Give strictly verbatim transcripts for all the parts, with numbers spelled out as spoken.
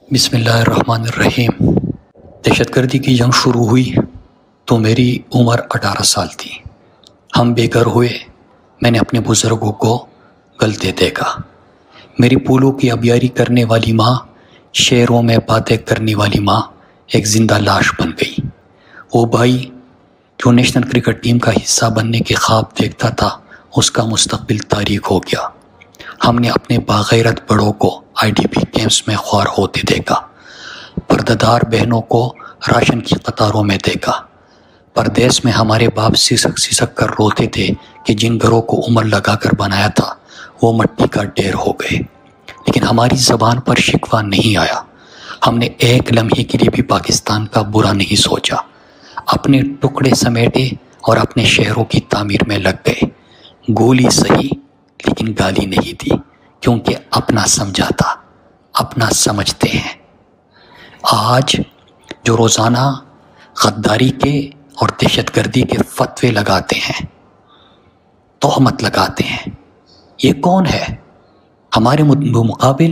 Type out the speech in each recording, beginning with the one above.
بسم اللہ الرحمن الرحیم۔ دہشت گردی کی جنگ شروع ہوئی تو میری عمر اٹھارہ سال تھی۔ ہم بے گھر ہوئے۔ میں نے اپنے بزرگوں کو گلتے دیکھا۔ میری پھولوں کی آبیاری کرنے والی ماں، شعروں میں باتیں کرنے والی ماں ایک زندہ لاش بن گئی۔ وہ بھائی جو نیشنل کرکٹ ٹیم کا حصہ بننے کے خواب دیکھتا تھا، اس کا مستقبل تاریک ہو گیا۔ ہم نے اپنے باغیرت بڑوں کو آئی ڈی پی کیمپس میں خوار ہوتے دیکھا، پردہ بہنوں کو راشن کی قطاروں میں دیکھا۔ پردیس میں ہمارے باپ سسک سسک کر روتے تھے کہ جن گھروں کو عمر لگا کر بنایا تھا وہ مٹی کا ڈھیر ہو گئے، لیکن ہماری زبان پر شکوہ نہیں آیا۔ ہم نے ایک لمحے کے لیے بھی پاکستان کا برا نہیں سوچا۔ اپنے ٹکڑے سمیٹے اور اپنے شہروں کی تعمیر میں لگ گئے۔ گولی سہی لیکن گالی نہیں دی، کیونکہ اپنا سمجھا تھا، اپنا سمجھتے ہیں۔ آج جو روزانہ غداری کے اور دہشت گردی کے فتوے لگاتے ہیں، تہمت لگاتے ہیں، یہ کون ہے؟ ہمارے مقابل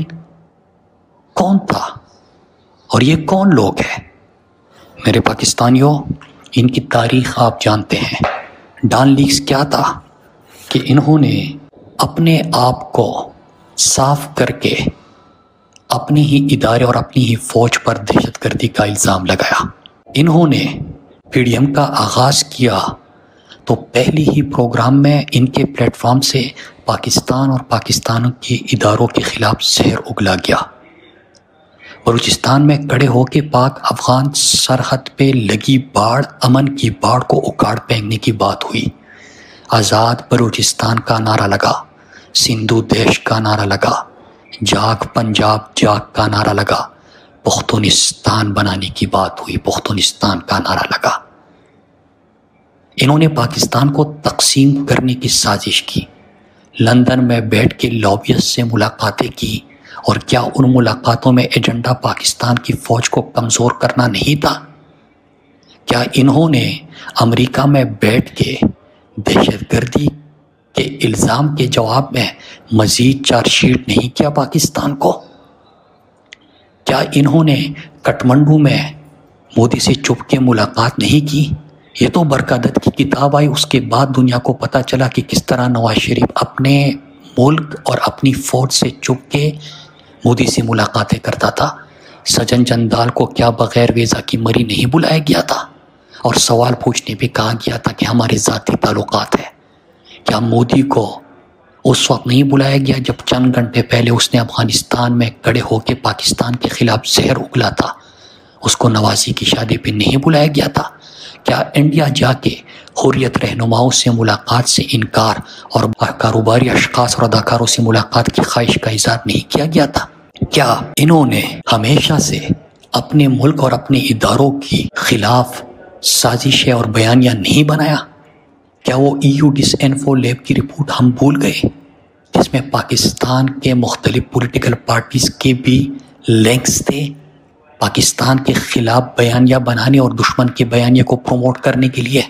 کون تھا اور یہ کون لوگ ہیں؟ میرے پاکستانیوں، ان کی تاریخ آپ جانتے ہیں۔ ڈان لیکس کیا تھا کہ انہوں نے اپنے آپ کو صاف کر کے اپنے ہی ادارے اور اپنی ہی فوج پر دہشت گردی کا الزام لگایا۔ انہوں نے پی ڈی ایم کا آغاز کیا تو پہلی ہی پروگرام میں ان کے پلیٹ فارم سے پاکستان اور پاکستان کے اداروں کے خلاف زہر اگلا گیا۔ بلوچستان میں کھڑے ہو کے پاک افغان سرحد پہ لگی باڑ، امن کی باڑ کو اکاڑ پھینکنے کی بات ہوئی۔ آزاد بلوچستان کا نعرہ لگا، سندھو دیش کا نعرہ لگا، جاگ پنجاب جاگ کا نعرہ لگا، پختونستان بنانے کی بات ہوئی، پختونستان کا نعرہ لگا۔ انہوں نے پاکستان کو تقسیم کرنے کی سازش کی۔ لندن میں بیٹھ کے لابیسٹ سے ملاقاتیں کی، اور کیا ان ملاقاتوں میں ایجنڈا پاکستان کی فوج کو کمزور کرنا نہیں تھا؟ کیا انہوں نے امریکہ میں بیٹھ کے دہشت گردی کے الزام کے جواب میں مزید چارج شیٹ نہیں کیا پاکستان کو؟ کیا انہوں نے کٹمنڈو میں مودی سے چپ کے ملاقات نہیں کی؟ یہ تو برکادت کی کتاب آئی، اس کے بعد دنیا کو پتہ چلا کہ کس طرح نواز شریف اپنے ملک اور اپنی فوج سے چپ کے مودی سے ملاقاتیں کرتا تھا۔ سجن جندال کو کیا بغیر ویزا کی مری نہیں بلایا گیا تھا اور سوال پوچھنے پہ کہا گیا تھا کہ ہمارے ذاتی تعلقات ہیں؟ کیا مودی کو اس وقت نہیں بلایا گیا جب چند گھنٹے پہلے اس نے افغانستان میں کھڑے ہو کے پاکستان کے خلاف زہر اگلا تھا؟ اس کو نوازی کی شادی پہ نہیں بلایا گیا تھا؟ کیا انڈیا جا کے حریت رہنماؤں سے ملاقات سے انکار اور کاروباری اشخاص اور اداکاروں سے ملاقات کی خواہش کا اظہار نہیں کیا گیا تھا؟ کیا انہوں نے ہمیشہ سے اپنے ملک اور اپنے اداروں کی خلاف سازشیں اور بیانیہ نہیں بنایا؟ کیا وہ E U Disinfo Lab کی رپورٹ ہم بھول گئے، جس میں پاکستان کے مختلف پولیٹیکل پارٹیز کے بھی لنکس تھے پاکستان کے خلاف بیانیہ بنانے اور دشمن کے بیانیہ کو پروموٹ کرنے کے لیے؟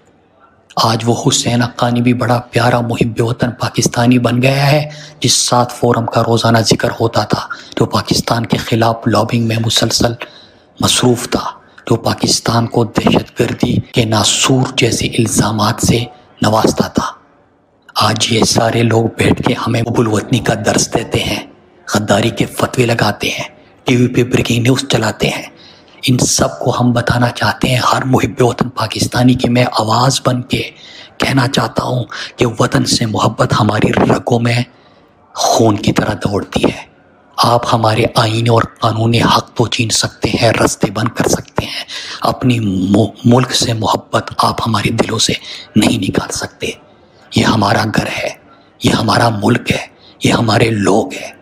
آج وہ حسین حقانی بھی بڑا پیارا محب وطن پاکستانی بن گیا ہے، جس سات فورم کا روزانہ ذکر ہوتا تھا، جو پاکستان کے خلاف لابنگ میں مسلسل مصروف تھا، جو پاکستان کو دہشت گردی کے ناسور جیسے الزامات سے نوازتا تھا۔ آج یہ سارے لوگ بیٹھ کے ہمیں حب الوطنی کا درس دیتے ہیں، غداری کے فتوے لگاتے ہیں، ٹی وی پہ بریکنگ نیوز چلاتے ہیں۔ ان سب کو ہم بتانا چاہتے ہیں، ہر محب وطن پاکستانی کی میں آواز بن کے کہنا چاہتا ہوں کہ وطن سے محبت ہماری رگوں میں خون کی طرح دوڑتی ہے۔ آپ ہمارے آئین اور قانون حق تو چھین سکتے ہیں، رستے بند کر سکتے ہیں، اپنی ملک سے محبت آپ ہمارے دلوں سے نہیں نکال سکتے۔ یہ ہمارا گھر ہے، یہ ہمارا ملک ہے، یہ ہمارے لوگ ہیں۔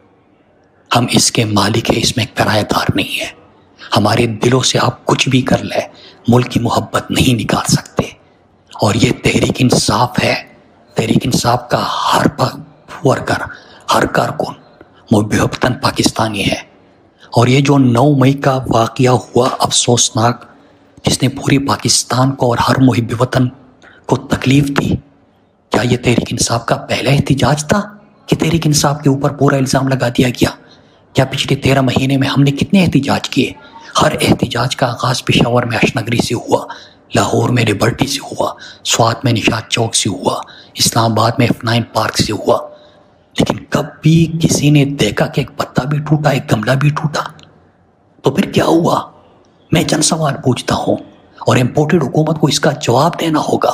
ہم اس کے مالک ہیں، اس میں کرایہ دار نہیں ہے۔ ہمارے دلوں سے آپ کچھ بھی کر لیں، ملک کی محبت نہیں نکال سکتے۔ اور یہ تحریک انصاف ہے، تحریک انصاف کا ہر ورکر، ہر کارکن محب وطن پاکستانی ہے۔ اور یہ جو نو مئی کا واقعہ ہوا افسوسناک، جس نے پوری پاکستان کو اور ہر محب وطن کو تکلیف دی، کیا یہ تحریک انصاف کا پہلا احتجاج تھا کہ تحریک انصاف کے اوپر پورا الزام لگا دیا گیا؟ کیا پچھلے تیرہ مہینے میں ہم نے کتنے احتجاج کیے؟ ہر احتجاج کا آغاز پشاور میں اشنگری سے ہوا، لاہور میں لبرٹی سے ہوا، سوات میں نشاد چوک سے ہوا، اسلام آباد میں ایف نائن پارک سے ہوا، لیکن کب بھی کسی نے دیکھا کہ ایک پتا بھی ٹوٹا، ایک گملہ بھی ٹوٹا؟ تو پھر کیا ہوا؟ میں چند سوال پوچھتا ہوں اور امپورٹڈ حکومت کو اس کا جواب دینا ہوگا۔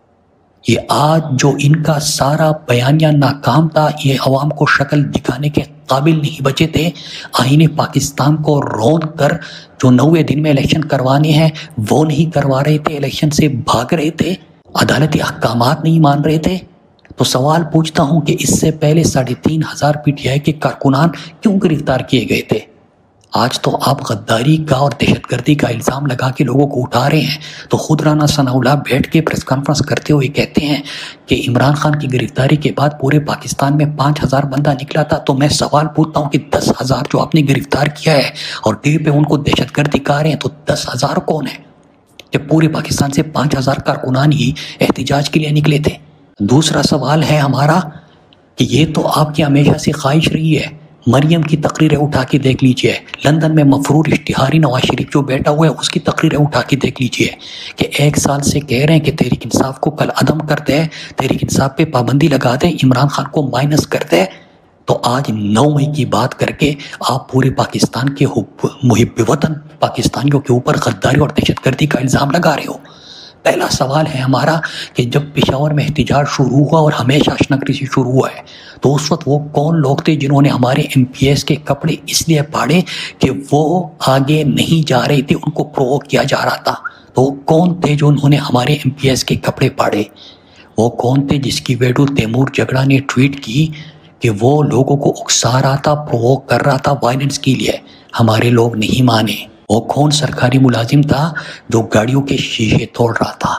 یہ آج جو ان کا سارا بیانیہ ناکام تھا، یہ عوام کو شکل دکھانے کے قابل نہیں بچے تھے۔ آئین پاکستان کو روند کر جو نوے دن میں الیکشن کروانے ہیں وہ نہیں کروا رہے تھے، الیکشن سے بھاگ رہے تھے، عدالتی احکامات نہیں مان رہے تھے۔ تو سوال پوچھتا ہوں کہ اس سے پہلے ساڑھے تین ہزار پی ٹی آئی کے کارکنان کیوں گرفتار کیے گئے تھے؟ آج تو آپ غداری کا اور دہشت گردی کا الزام لگا کے لوگوں کو اٹھا رہے ہیں، تو خود رانا ثناء اللہ بیٹھ کے پریس کانفرنس کرتے ہوئے کہتے ہیں کہ عمران خان کی گرفتاری کے بعد پورے پاکستان میں پانچ ہزار بندہ نکلا تھا۔ تو میں سوال پوچھتا ہوں کہ دس ہزار جو آپ نے گرفتار کیا ہے اور ٹی وی پہ ان کو دہشت گردی کہا رہے ہیں، تو دس ہزار کون ہے؟ کہ پورے پاکستان سے پانچ ہزار کارکنان ہی احتجاج کے لیے نکلے تھے۔ دوسرا سوال ہے ہمارا کہ یہ تو آپ کی ہمیشہ سے خواہش رہی ہے، مریم کی تقریریں اٹھا کے دیکھ لیجئے، لندن میں مفرور اشتہاری نواز شریف جو بیٹھا ہوا ہے اس کی تقریریں اٹھا کے دیکھ لیجئے کہ ایک سال سے کہہ رہے ہیں کہ تحریک انصاف کو کل عدم کر دے، تحریک انصاف پہ پابندی لگا دے، عمران خان کو مائنس کر دے، تو آج نو مئی کی بات کر کے آپ پورے پاکستان کے محب وطن پاکستانیوں کے اوپر غداری اور دہشت گردی کا الزام لگا رہے ہو۔ پہلا سوال ہے ہمارا کہ جب پشاور میں احتجاج شروع ہوا اور ہمیشہ اشنگری سے شروع ہوا ہے، تو اس وقت وہ کون لوگ تھے جنہوں نے ہمارے ایم پی ایس کے کپڑے اس لیے پھاڑے کہ وہ آگے نہیں جا رہے تھے، ان کو پرووک کیا جا رہا تھا؟ تو وہ کون تھے جو انہوں نے ہمارے ایم پی ایس کے کپڑے پھاڑے؟ وہ کون تھے جس کی ویڈیو تیمور جگڑا نے ٹویٹ کی کہ وہ لوگوں کو اکسا رہا تھا، پرووک کر رہا تھا وائلنس کے لیے؟ ہمارے لوگ نہیں مانے۔ وہ کون سرکاری ملازم تھا جو گاڑیوں کے شیشے توڑ رہا تھا؟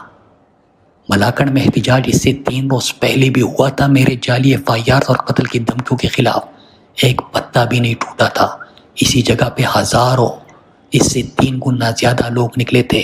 ملاکنڈ میں احتجاج اس سے تین روز پہلے بھی ہوا تھا میرے جعلی ایف آئی آر اور قتل کی دھمکیوں کے خلاف، ایک پتا بھی نہیں ٹوٹا تھا۔ اسی جگہ پہ ہزاروں، اس سے تین گنا زیادہ لوگ نکلے تھے۔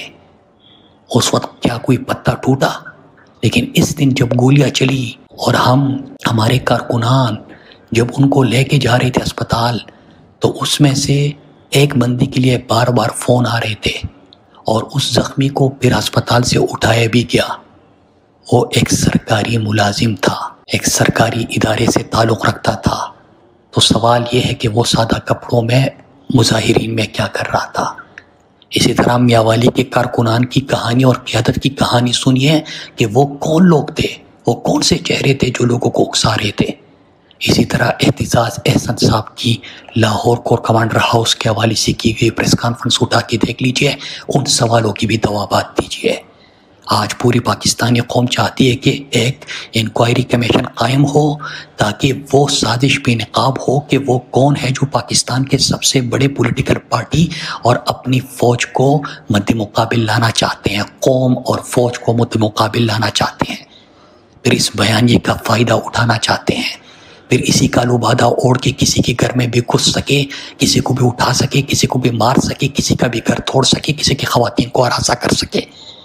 اس وقت کیا کوئی پتا ٹوٹا؟ لیکن اس دن جب گولیاں چلی اور ہم ہمارے کارکنان جب ان کو لے کے جا رہے تھے اسپتال، تو اس میں سے ایک بندی کے لیے بار بار فون آ رہے تھے اور اس زخمی کو پھر اسپتال سے اٹھایا بھی گیا۔ وہ ایک سرکاری ملازم تھا، ایک سرکاری ادارے سے تعلق رکھتا تھا۔ تو سوال یہ ہے کہ وہ سادہ کپڑوں میں مظاہرین میں کیا کر رہا تھا؟ اسی طرح میاوالی کے کارکنان کی کہانی اور قیادت کی کہانی سنیے کہ وہ کون لوگ تھے، وہ کون سے چہرے تھے جو لوگوں کو اکسا رہے تھے۔ اسی طرح اعتزاز احسن صاحب کی لاہور کور کمانڈر ہاؤس کے حوالے سے کی گئی پریس کانفرنس اٹھا کے دیکھ لیجئے، ان سوالوں کی بھی جوابات دیجئے۔ آج پوری پاکستانی قوم چاہتی ہے کہ ایک انکوائری کمیشن قائم ہو تاکہ وہ سازش بے نقاب ہو کہ وہ کون ہے جو پاکستان کے سب سے بڑے پولیٹیکل پارٹی اور اپنی فوج کو مد مقابل لانا چاہتے ہیں، قوم اور فوج کو مد مقابل لانا چاہتے ہیں، پھر اس بیانیے کا فائدہ اٹھانا چاہتے ہیں، پھر اسی کا لبادہ اوڑھ کے کسی کے گھر میں بھی گھس سکے، کسی کو بھی اٹھا سکے، کسی کو بھی مار سکے، کسی کا بھی گھر توڑ سکے، کسی کی خواتین کو ہراساں کر سکے۔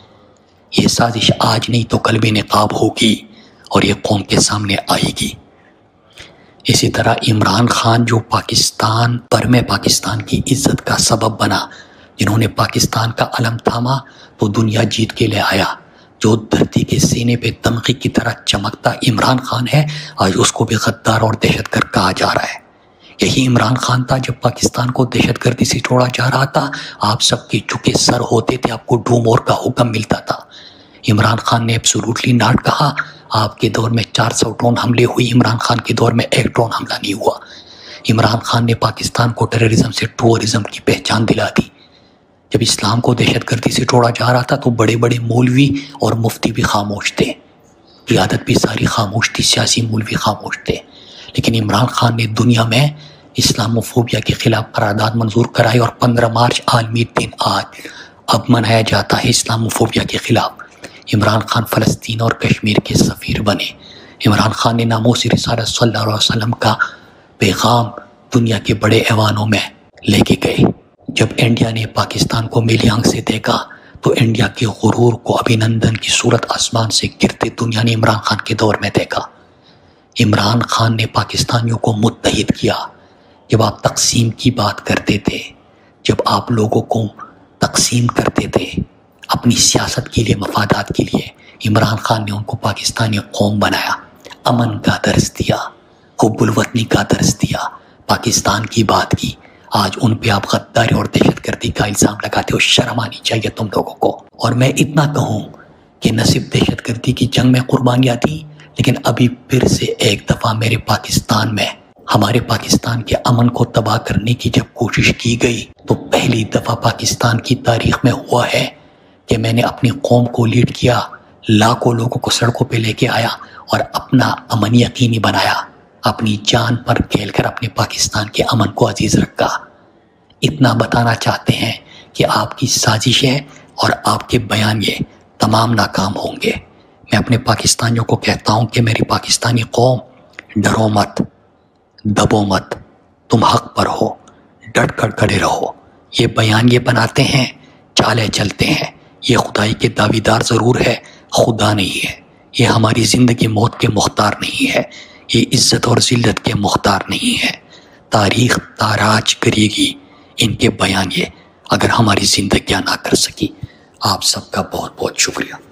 یہ سازش آج نہیں تو کل بے نقاب ہوگی اور یہ قوم کے سامنے آئے گی۔ اسی طرح عمران خان جو پاکستان پر میں پاکستان کی عزت کا سبب بنا، جنہوں نے پاکستان کا علم تھاما تو دنیا جیت کے لے آیا، جو دھرتی کے سینے پہ تمغے کی طرح چمکتا عمران خان ہے، آج اس کو بھی غدار اور دہشت گرد کہا جا رہا ہے۔ یہی عمران خان تھا جب پاکستان کو دہشت گردی سے چھوڑا جا رہا تھا، آپ سب کے جھکے سر ہوتے تھے، آپ کو ڈوم اور کا حکم ملتا تھا۔ عمران خان نے ایبسولوٹلی ناٹ کہا، آپ کے دور میں چار سو ڈرون حملے ہوئی، عمران خان کے دور میں ایک ڈرون حملہ نہیں ہوا۔ عمران خان نے پاکستان کو ٹیررزم سے ٹورزم کی پہچان دلا دی۔ جب اسلام کو دہشت گردی سے چھوڑا جا رہا تھا تو بڑے بڑے مولوی اور مفتی بھی خاموش تھے، قیادت بھی ساری خاموش تھی، سیاسی مولوی خاموش تھے، لیکن عمران خان نے دنیا میں اسلاموفوبیا کے خلاف قرارداد منظور کرائی اور پندرہ مارچ عالمی دن آج اب منایا جاتا ہے اسلاموفوبیا کے خلاف۔ عمران خان فلسطین اور کشمیر کے سفیر بنے۔ عمران خان نے ناموس رسالت صلی اللہ علیہ وسلم کا پیغام دنیا کے بڑے ایوانوں میں لے کے گئے۔ جب انڈیا نے پاکستان کو میلی آنکھ سے دیکھا تو انڈیا کے غرور کو ابھینندن کی صورت آسمان سے گرتے دنیا نے عمران خان کے دور میں دیکھا۔ عمران خان نے پاکستانیوں کو متحد کیا، جب آپ تقسیم کی بات کرتے تھے، جب آپ لوگوں کو تقسیم کرتے تھے اپنی سیاست کے لیے، مفادات کے لیے، عمران خان نے ان کو پاکستانی قوم بنایا، امن کا درس دیا، حب الوطنی کا درس دیا، پاکستان کی بات کی۔ آج ان پہ آپ غداری اور دہشت گردی کا الزام لگاتے ہو، شرم آنی چاہیے تم لوگوں کو۔ اور میں اتنا کہوں کہ نہ صرف دہشت گردی کی جنگ میں قربانیاں دی، لیکن ابھی پھر سے ایک دفعہ میرے پاکستان میں، ہمارے پاکستان کے امن کو تباہ کرنے کی جب کوشش کی گئی تو پہلی دفعہ پاکستان کی تاریخ میں ہوا ہے کہ میں نے اپنی قوم کو لیڈ کیا، لاکھوں لوگوں کو سڑکوں پہ لے کے آیا اور اپنا امن یقینی بنایا، اپنی جان پر کھیل کر اپنے پاکستان کے امن کو عزیز رکھا۔ اتنا بتانا چاہتے ہیں کہ آپ کی سازشیں اور آپ کے بیان یہ تمام ناکام ہوں گے۔ میں اپنے پاکستانیوں کو کہتا ہوں کہ میری پاکستانی قوم، ڈرو مت، دبو مت، تم حق پر ہو، ڈٹ کر کھڑے رہو۔ یہ بیان یہ بناتے ہیں، چالے چلتے ہیں، یہ خدائی کے دعویدار ضرور ہے، خدا نہیں ہے۔ یہ ہماری زندگی موت کے مختار نہیں ہے، یہ عزت اور ذلت کے مختار نہیں ہے۔ تاریخ تاراج کرے گی ان کے بیان یہ، اگر ہماری زندگیاں نہ کر سکی۔ آپ سب کا بہت بہت شکریہ۔